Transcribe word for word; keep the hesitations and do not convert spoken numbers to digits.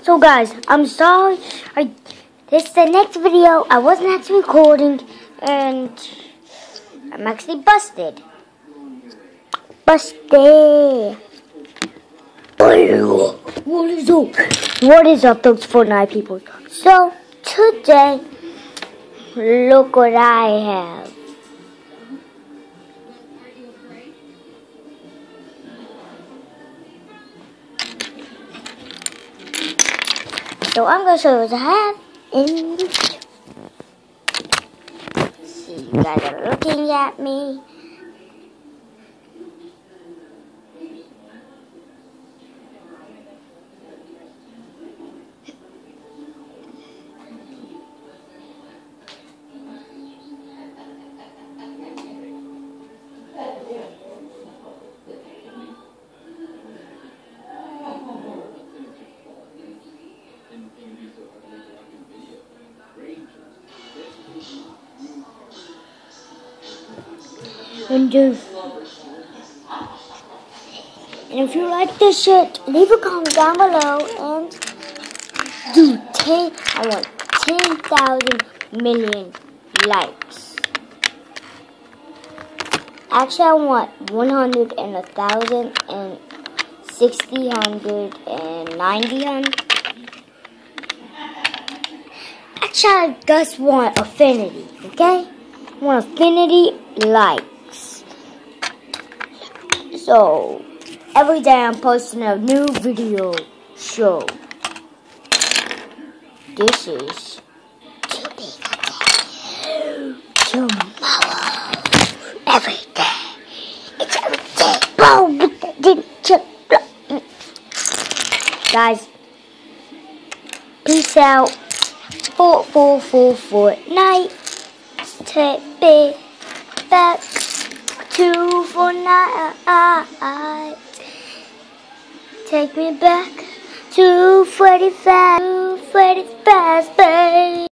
So guys, I'm sorry. I, this is the next video. I wasn't actually recording, and I'm actually busted. Busted. What is up? What is up, those Fortnite people? So today, look what I have. So I'm gonna show you what I have in. See, you guys are looking at me. And, uh, and if you like this shit, leave a comment down below and do ten. I want ten thousand million likes. Actually, I want one hundred and a thousand and sixty, hundred and ninety, hundred. Actually, I just want affinity. Okay, I want affinity likes. So, every day I'm posting a new video show. This is tomorrow. Every day. It's every day. Boom. Guys, peace out. Four, four, four, Fortnite. Take me back to Fortnite. Take me back to Freddy Fazbear, Freddy Fazbear.